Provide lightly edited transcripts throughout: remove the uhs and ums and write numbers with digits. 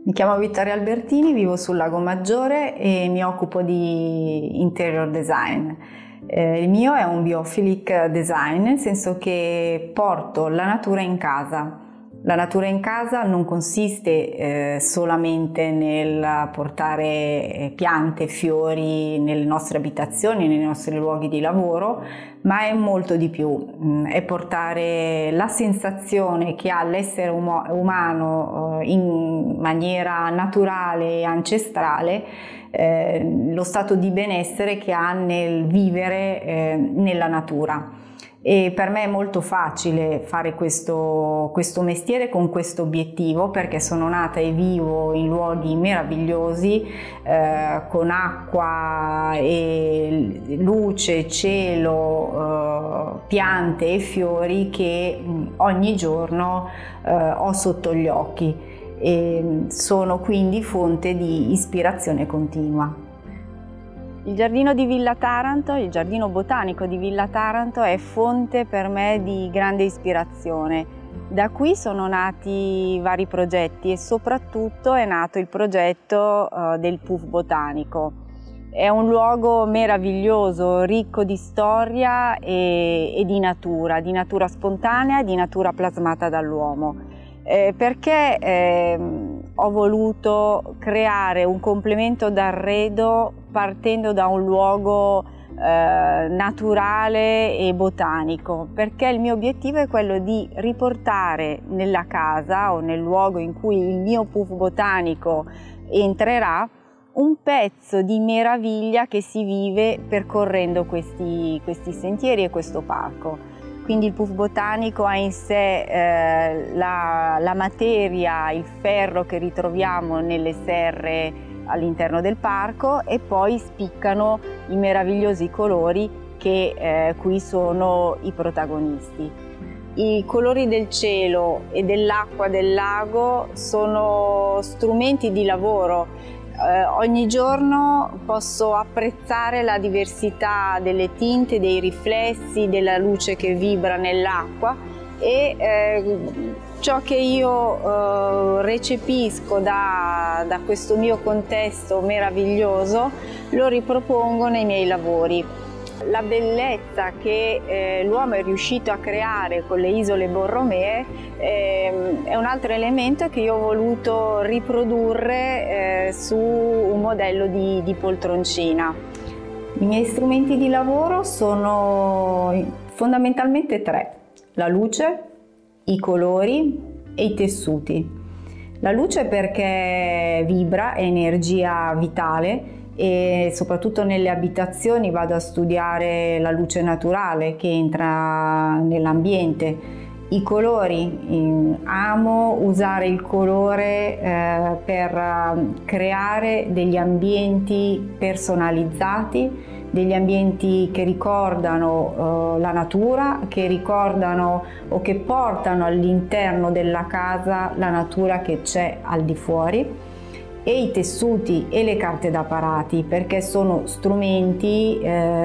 Mi chiamo Vittoria Albertini, vivo sul Lago Maggiore e mi occupo di interior design. Il mio è un biophilic design, nel senso che porto la natura in casa. La natura in casa non consiste solamente nel portare piante, fiori nelle nostre abitazioni, nei nostri luoghi di lavoro, ma è molto di più. È portare la sensazione che ha l'essere umano in maniera naturale e ancestrale, lo stato di benessere che ha nel vivere nella natura. E per me è molto facile fare questo mestiere con questo obiettivo, perché sono nata e vivo in luoghi meravigliosi, con acqua e luce, cielo, piante e fiori che ogni giorno ho sotto gli occhi e sono quindi fonte di ispirazione continua. Il giardino di Villa Taranto, il giardino botanico di Villa Taranto è fonte per me di grande ispirazione. Da qui sono nati vari progetti e soprattutto è nato il progetto del Puff Botanico. È un luogo meraviglioso, ricco di storia e di natura spontanea, di natura plasmata dall'uomo. Perché ho voluto creare un complemento d'arredo partendo da un luogo naturale e botanico, perché il mio obiettivo è quello di riportare nella casa o nel luogo in cui il mio puff botanico entrerà un pezzo di meraviglia che si vive percorrendo questi sentieri e questo parco. Quindi il puff botanico ha in sé la materia, il ferro che ritroviamo nelle serre all'interno del parco, e poi spiccano i meravigliosi colori che qui sono i protagonisti. I colori del cielo e dell'acqua del lago sono strumenti di lavoro. Ogni giorno posso apprezzare la diversità delle tinte, dei riflessi, della luce che vibra nell'acqua e ciò che io recepisco da questo mio contesto meraviglioso lo ripropongo nei miei lavori. La bellezza che l'uomo è riuscito a creare con le isole Borromee è un altro elemento che io ho voluto riprodurre su un modello di poltroncina. I miei strumenti di lavoro sono fondamentalmente tre: la luce, i colori e i tessuti. La luce perché vibra, è energia vitale, e soprattutto nelle abitazioni vado a studiare la luce naturale che entra nell'ambiente. I colori, amo usare il colore per creare degli ambienti personalizzati, degli ambienti che ricordano la natura, che ricordano o che portano all'interno della casa la natura che c'è al di fuori. E i tessuti e le carte da parati, perché sono strumenti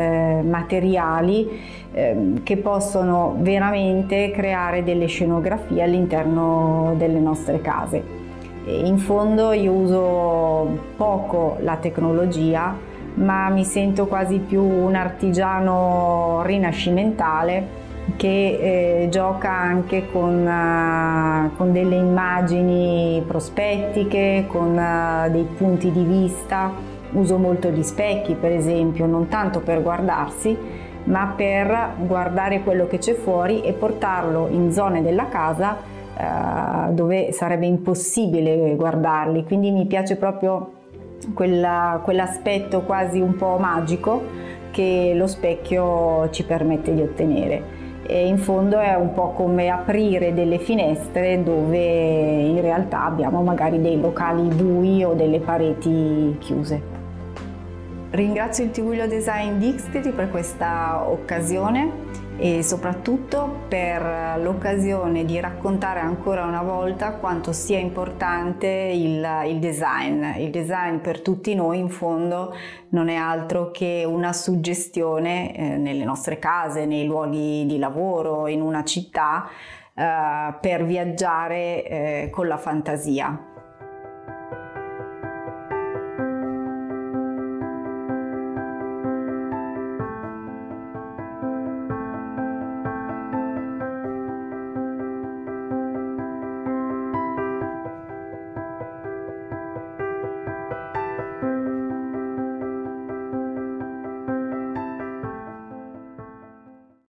materiali che possono veramente creare delle scenografie all'interno delle nostre case. E in fondo io uso poco la tecnologia, ma mi sento quasi più un artigiano rinascimentale che gioca anche con delle immagini prospettiche, con dei punti di vista. Uso molto gli specchi, per esempio, non tanto per guardarsi, ma per guardare quello che c'è fuori e portarlo in zone della casa dove sarebbe impossibile guardarli. Quindi mi piace proprio quell'aspetto quasi un po' magico che lo specchio ci permette di ottenere. E in fondo è un po' come aprire delle finestre dove in realtà abbiamo magari dei locali bui o delle pareti chiuse. Ringrazio il Tigullio Design di Ixtiti per questa occasione e soprattutto per l'occasione di raccontare ancora una volta quanto sia importante il design. Il design per tutti noi in fondo non è altro che una suggestione nelle nostre case, nei luoghi di lavoro, in una città, per viaggiare con la fantasia.